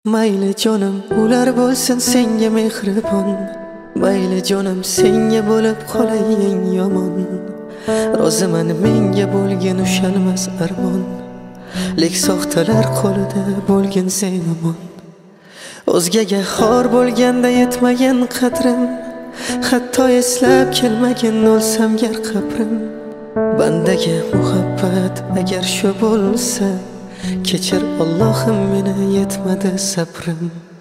Mayli jonim ular bo'lsin senga mehribon, mayli jonim senga bo'lib qolay eng yomon. Roziman menga bo'lgin ushalmas armon, lek soxtalar qo'lida bo'lgin sen omon. O'zgaga xor bo'lganda yetmagan qadrim, hatto eslab kelmagin o'lsam gar qabrim. Bandaga muhabbat agar shu bo'lsa, kechir Allohim meni yetmadi sabrim.